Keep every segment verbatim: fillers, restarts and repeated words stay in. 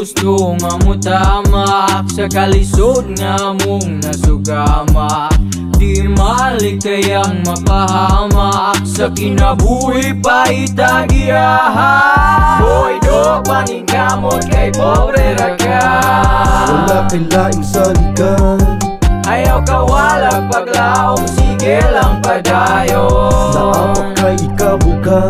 gusto nga mo tamak sa kalisod nga mong nasugama. Di maligayang mapahamak sa kinabuhi pa itagiyahan. Boy do paningkamot kay pobre ra ka. Wala kay laing saligan, ayaw kawalag paglaom, sige lang padayon. naapak kay ikabuka.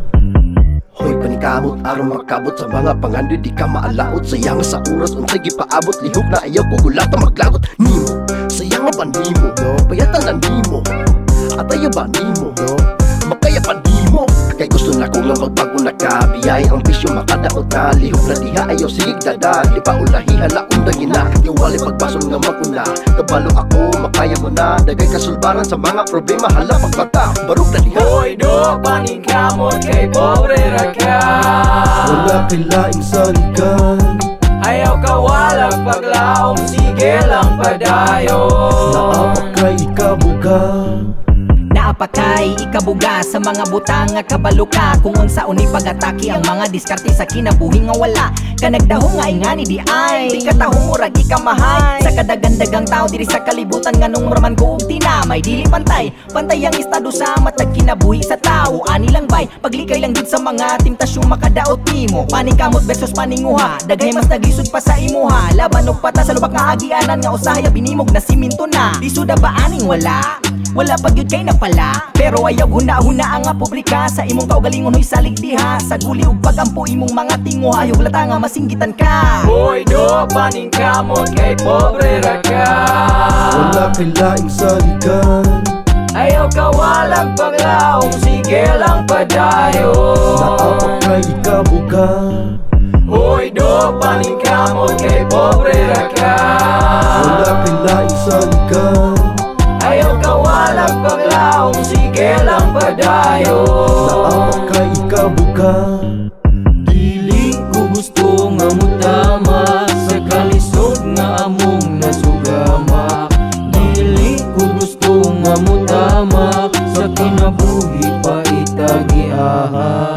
Hoy paningkamot aron makabot sa mga pangandoy, di ka maalaot. Sayang sa oras unsay gipaabot, lihok na ayaw kugulata maglagot. Nimo sayang ba nimo, no? Payatan na nimo at ayaw ba nimo, no? Makaya pa nimo kay gusto na ko nga magbago na ka. Biyay ang bisyo makadaot na, lihok na diha ayaw sigig dadag. Di pa ulahi hala undang ina, iwali pagbasol nga maguna. Kabalo ako makaya mo na, dagay kasulbaran sa mga problema hala pagbata. Barog na diha. Boy do paningkamot kay pobre ra ka. Wala kay laing saligan, ayaw kawalag paglaom, sige lang padayon. naapak kay ikabuka. Naapakay ikabuga sa mga butang nga kabalo ka. Kung unsa uni pagataki ang mga diskarte sa kinabuhi nga wala ka nagdaho nga ingani di ay di katahong murag ikamahay sa kadagandagang tao diri sa kalibutan nga nung raman ko og tinamay dili pantay pantay ang estado sa matag kinabuhi sa tao. Ani lang bay paglikay lang gid sa mga temptasyong makadaot nimo. Paningkamot versus paninguha, daghay mas naglisod pa sa imuha. Laban og pata sa lubak nga agianan nga usahaya binimog na siminto na. Di suda ba aning wala wala pag yun kay napala, pero ayaw huna-huna ang nga publika sa imong kaugalingon hoy salig diha. Sa guli ug pagampo imong mga tingo, ayaw lata nga masinggitan ka. Boy do paningkamot kay pobre ra ka. Wala kay laing saligan, ayaw kawalag paglaom, sige lang padayon. naapak kay ikabuka. Boy do paningkamot kay pobre ra ka. Wala kay laing saligan, ayaw kawalag paglaom, sige lang padayon. naapak kay ikabuka. Dili ko gusto nga mutama sa kalisod nga among nasugama. Dili ko gusto nga mutama sa kinabuhi pa itagiahan.